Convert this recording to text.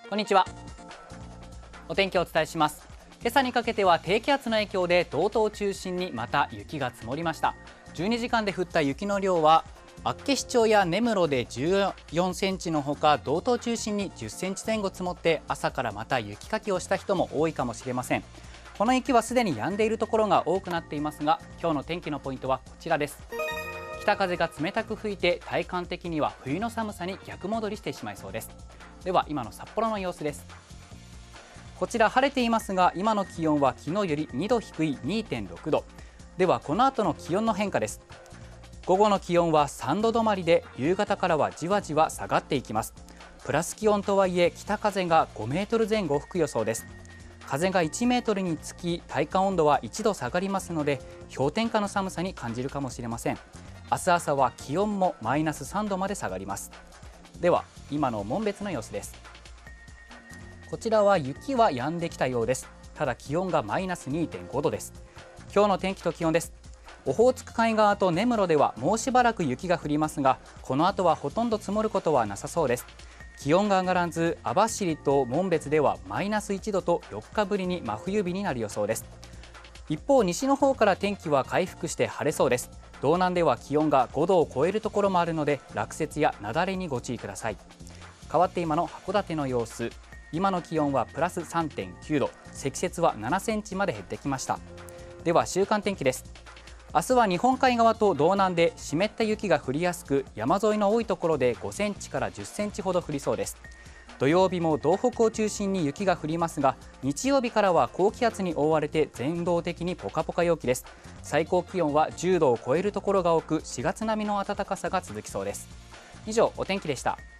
こんにちは。お天気をお伝えします。今朝にかけては低気圧の影響で道東を中心にまた雪が積もりました。12時間で降った雪の量は厚岸町や根室で14センチのほか、道東を中心に10センチ前後積もって、朝からまた雪かきをした人も多いかもしれません。この雪はすでに止んでいるところが多くなっていますが、今日の天気のポイントはこちらです。北風が冷たく吹いて、体感的には冬の寒さに逆戻りしてしまいそうです。では今の札幌の様子です。こちら晴れていますが、今の気温は昨日より2度低い 2.6 度。ではこの後の気温の変化です。午後の気温は3度止まりで、夕方からはじわじわ下がっていきます。プラス気温とはいえ、北風が5メートル前後吹く予想です。風が1メートルにつき、体感温度は1度下がりますので、氷点下の寒さに感じるかもしれません。明日朝は気温もマイナス3度まで下がります。では今の紋別の様子です。こちらは雪は止んできたようです。ただ気温がマイナス 2.5 度です。今日の天気と気温です。オホーツク海側と根室ではもうしばらく雪が降りますが、この後はほとんど積もることはなさそうです。気温が上がらず、網走と紋別ではマイナス1度と4日ぶりに真冬日になる予想です。一方、西の方から天気は回復して晴れそうです。道南では気温が5度を超えるところもあるので、落雪や雪崩にご注意ください。変わって今の函館の様子。今の気温はプラス 3.9 度、積雪は7センチまで減ってきました。では週間天気です。明日は日本海側と道南で湿った雪が降りやすく、山沿いの多いところで5センチから10センチほど降りそうです。土曜日も道北を中心に雪が降りますが、日曜日からは高気圧に覆われて全道的にポカポカ陽気です。最高気温は10度を超えるところが多く、4月並みの暖かさが続きそうです。以上、お天気でした。